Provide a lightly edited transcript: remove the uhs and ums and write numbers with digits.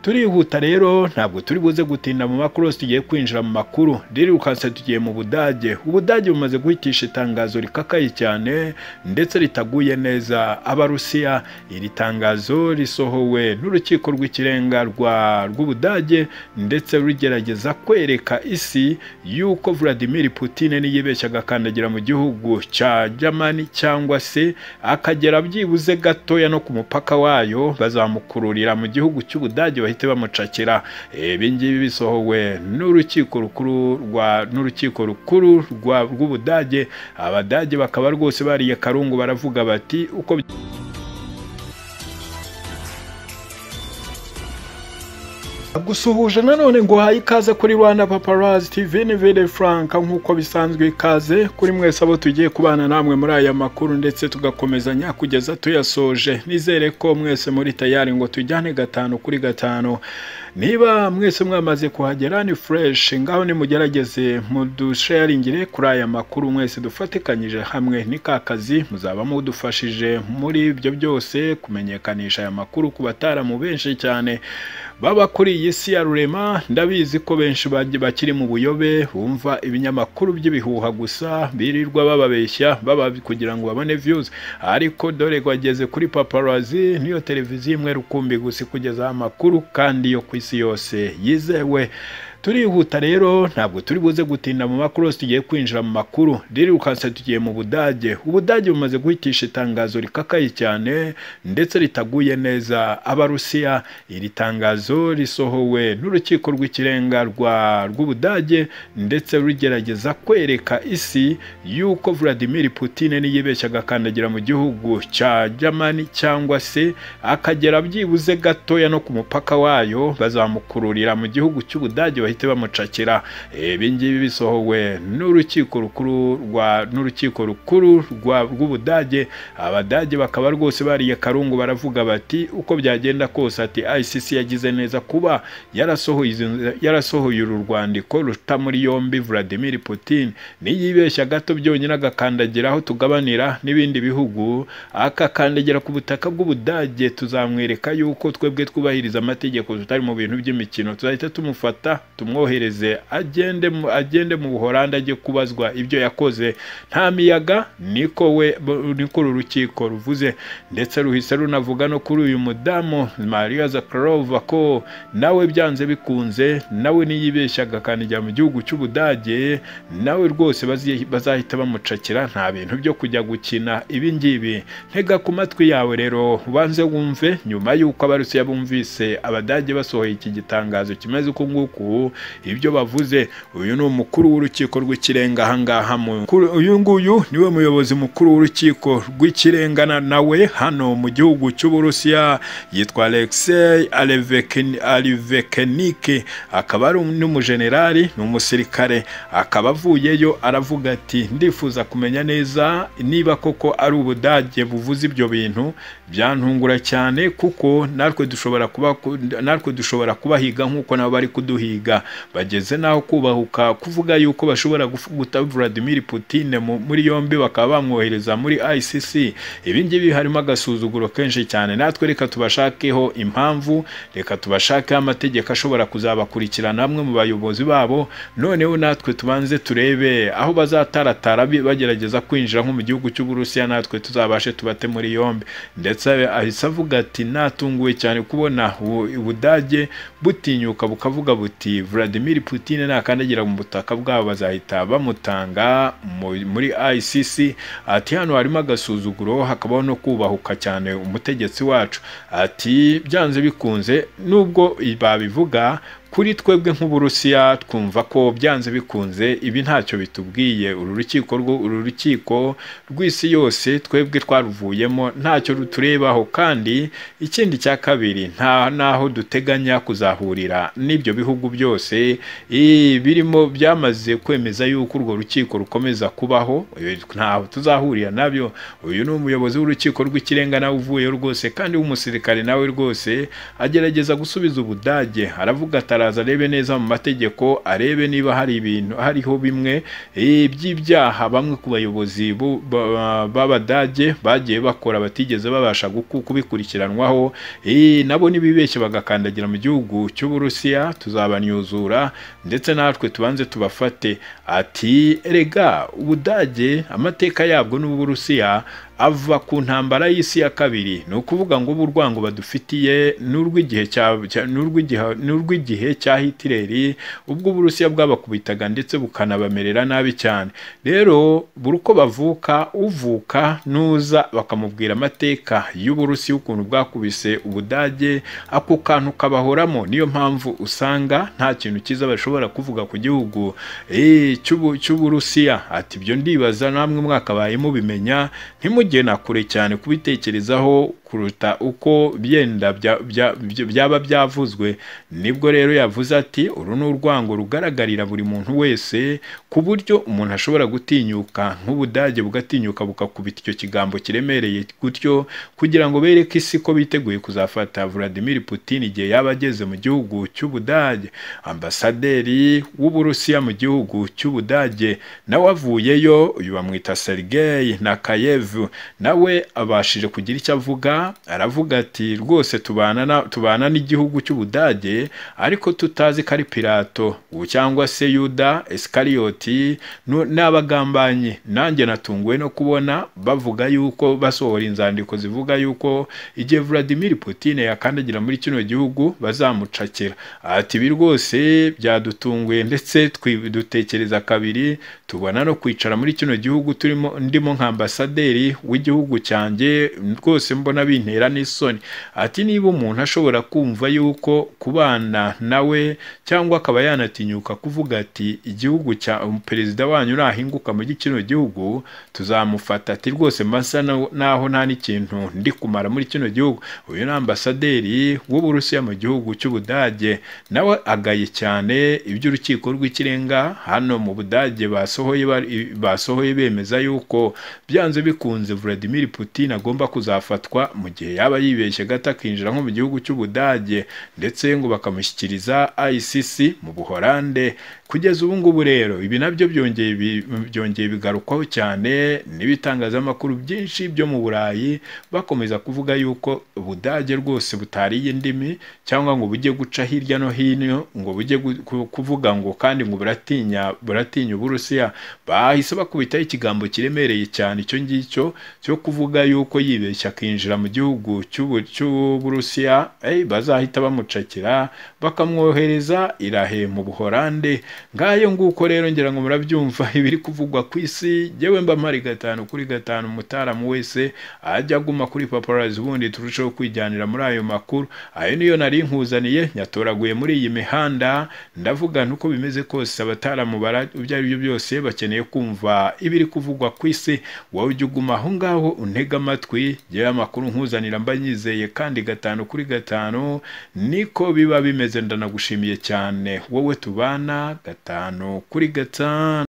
turihuta rero ntabwo turi buze gutinda mu makuru tugiye kwinjira mu makuru ririrukanse tugiye mu Ubudage bumaze guhitisha itangazo rikakaye cyane ndetse ritaguye neza Abarusiya. Iri tangazo risohowe n'urukiko rw'ikirenga rw'Ubudage ndetse rugerageza kwereka isi yuko Vladimir Putin niyibeshya agakandagira mu gihugu cya Germany cyangwa se akagera byibuze gatoya no ku mupaka wayo bazamukururira mu gihugu cy'Ubudage bahite bamucakira. Ibi ngibi bisohowe n'urukiko rukuru rw'Ubudage. Abadage bakaba rwose bariye karungu baravuga bati uko gusuhuje nanone ngo haye ikaze kuri RwandapaparazziTV ni Vere Frank nkuko bisanzwe ikaze kuri mwese abo tugiye kubana namwe muri aya makuru ndetse tugakomezanya kugeza tuyasoje. Nizere ko mwese muri tayari ngo tujyane 5 kuri 5. Niba mwese mwamaze kuhagera ni fresh ngaho ni mugerageze mudusharingire kuri aya makuru mwese dufatikanyije hamwe ni kakazi muzaba mudufashije muri ibyo byose kumenyekanisha aya makuru kubatara mu benshi cyane baba kuri iyi si ya rurema. Ndabizi ko benshi bakiri mu buyobe bumva ibinyamakuru by'ibihuha gusa birirwa bababeshya baba kugira ngo babone views, ariko dore gwageze kuri paparazzi niyo televiziyo imwe rukumbi gusa kugeza amakuru kandi yo kwisi yose yizewe. Turihuta rero ntabwo turi buze gutinda mu makuru tugiye kwinjira mu makuru ririrukanse tugiye mu Ubudage bumaze guhitisha itangazo rikakaye cyane ndetse ritaguye neza Abarusiya. Iri tangazo risohowe n'urukiko rw'ikirenga rw'Ubudage ndetse rugerageza kwereka isi yuko Vladimir Putin niyibeshya agakandagira mu gihugu cya Germany cyangwa se akagera byibuze gatoya no ku mupaka wayo bazamukururira mu gihugu cy'Ubudage bahite bamucakira. Ibi ngibi bisohowe n'urukiko rukuru rw'Ubudage. Abadage bakaba rwose bariye karungu baravuga bati uko byagenda kose ati ICC yagize neza kuba yarasohoye uru rwandiko ruta muri yombi Vladimir Putin niyibeshya gato byonyine agakandagira aho tugabanira n'ibindi bihugu akakandagira ku butaka bw'Ubudage tuzamwereka yuko twebwe twubahiriza amategeko tutari mu bintu by'imikino. Tuzahita tumufata tumwohereze agende mu Buholandi ajye kubazwa ibyo yakoze. Nta miyaga niko uru rukiko ruvuze ndetse ruhise runavuga no kuri uyu mudamu Maria Zakharova ko nawe byanze bikunze nawe niyibeshyaga kanijya mu gihugu cy'Ubudage nawe rwose bazahita bamucakira. Nta bintu byo kujya gukina ibi ngibi. Ntega ku matwi yawe rero ubanze wumve nyuma yuko Abarusiya bumvise Abadage basohoye iki gitangazo kimeze uko nguku ibyo bavuze. Uyu ni umukuru w'urukiko rw'ikirenga ahangaha uyu nguyu niwe muyobozi mukuru w'urukiko rw'ikirenga nawe hano mu gihugu cy'Uburusiya yitwa Alexei Alivekenike. Akaba ari n'umujenerali n'umusirikare akaba avuyeyo aravuga ati ndifuza kumenya neza niba koko ari Ubudage buvuze ibyo bintu. Byantungura cyane kuko natwe dushobora kubahiga nkuko nabo bari kuduhiga. Bageze naho kubahuka kuvuga yuko bashobora guta Vladimir Putin muri yombi bakaba bamwohereza muri ICC. Ibi ngibi harimo agasuzuguro kenshi cyane. Natwe reka tubashakeho impamvu, reka tubashakeho amategeko ashobora kuzabakurikirana namwe mu bayobozi babo. Noneho natwe tubanze turebe aho bazataratara bagerageza kwinjira nko mu gihugu cy'Uburusiya natwe tuzabashe tubate muri yombi. Ndetse ahise avuga ati natunguwe cyane kubona Ubudage butinyuka bukavuga buti Vladimir Putin nakandagira mu butaka bwabo bazahita bamutanga muri ICC. Ati hano harimo agasuzuguro hakabaho no kubahuka cyane umutegetsi wacu. Ati byanze bikunze nubwo babivuga kuri twebwe nk'Uburusiya twumva ko byanze bikunze ibi ntacyo bitubwiye. Uru rukiko rw'isi yose twebwe twaruvuyemo ntacyo ruturebaho, kandi ikindi cya kabiri nta naho duteganya kuzahurira n'ibyo bihugu byose birimo byamaze kwemeza yuko urwo rukiko rukomeza kubaho. Ntaho tuzahurira nabyo. Uyu ni umuyobozi w'urukiko rw'ikirenga nawe uvuye rwose kandi w'umusirikare nawe rwose agerageza gusubiza Ubudage. Aravuga atara araza arebe neza mu mategeko, arebe niba hari ibintu hariho bimwe by'ibyaha bamwe ku bayobozi b'Abadage bagiye bakora batigeze babasha kubikurikiranwaho, nabo nibibeshye bagakandagira mu gihugu cy'Uburusiya tuzabanyuzura ndetse natwe tubanze tubafate. Ati erega Ubudage amateka yabwo n'Uburusiya ava ku ntambara y'isi ya kabiri, ni ukuvuga ngo urwango badufitiye n'urw'igihe cya Hitler, ubwo Uburusiya bwabakubitaga ndetse bukanabamerera nabi cyane. Rero buri uko bavuka uvuka nuza bakamubwira amateka y'Uburusiya ukuntu bwakubise Ubudage, ako kantu kabahoramo. Niyo mpamvu usanga nta kintu cyiza bashobora kuvuga ku gihugu cy'Uburusiya. Ati ibyo ndibaza namwe mwakabaye mubimenya, ntimugena kure cyane kubitekerezaho kuruta uko byenda byaba byavuzwe. Nibwo rero yavuze ati uru ni urwango rugaragarira buri muntu wese, ku buryo umuntu ashobora gutinyuka nk'Ubudage bugatinyuka bukakubita icyo kigambo kiremereye gutyo, kugira ngo bereke isi ko biteguye kuzafata Vladimir Putin igihe yaba ageze mu gihugu cy'Ubudage. Ambasaderi w'Uburusiya mu gihugu cy'Ubudage nawe avuyeyo, uyu bamwita Sergei Nakayev, nawe abashije kugira icyo avuga. Aravuga ati rwose tubana n'igihugu cy'Ubudage, ariko tutazi ko ari Pilato cyangwa se Yuda Iskariyoti n'abagambanyi. Nanjye natunguwe no kubona bavuga yuko basohora inzandiko zivuga yuko igihe Vladimir Putin yakandagira muri kino gihugu bazamucakira. Ati ibi rwose byadutunguye ndetse dutekereza kabiri, tubona no kwicara muri kino gihugu ndimo nk'ambasaderi w'igihugu cyanjye, rwose mbona bintera n'isoni. Ati niba umuntu ashobora kumva yuko kubana nawe cyangwa akaba yanatinyuka kuvuga ati igihugu cya perezida wanyu nahinguka muri kino gihugu tuzamufata, ati rwose masa naho nta n'ikintu ndi kumara muri kino gihugu. Uyu ni ambasaderi w'Uburusiya mu gihugu cy'Ubudage, nawe agaye cyane iby'urukiko rw'ikirenga hano mu Budage basohoye bemeza yuko byanze bikunze Vladimir Putin agomba kuzafatwa mu gihe yaba yibeshye gato akinjira nko mu gihugu cy'Ubudage, ndetse ngo bakamushyikiriza ICC mu Buholande. Kugeza ubu ngubu rero ibi nabyo byongeye bigarukwaho cyane n'ibitangazamakuru byinshi byo mu Burayi, bakomeza kuvuga yuko Ubudage rwose butariye indimi cyangwa ngo bujye guca hirya no hino ngo bujye kuvuga ngo kandi ngo buratinya Uburusiya. Bahise bakubitaho ikigambo kiremereye cyane icyo ngicyo cyo kuvuga yuko yibeshya akinjira mu gihugu cy'Uburusiya, bazahita bamucakira bakamwohereza irahe mu Buholande. Ngayo nguko rero ngira ngo murabyumva ibiri kuvugwa ku isi. Jewe mba mari 5/5 mutaramu wese ajya guma kuri paparazzi, ubundi turushaho kwijyanira muri ayo makuru. Ayo niyo nari nkuzaniye, nyatoraguye muri iyi mihanda. Ndavuga nuko bimeze kose abataramu ibyo ari byo byose bakeneye kumva ibiri kuvugwa ku isi. Wowe ujye uguma aho ngaho untega amatwi, jewe amakuru nkuzanira mba nyizeye kandi 5/5 niko biba bimeze. Ndanagushimiye cyane wowe tubana 5/5.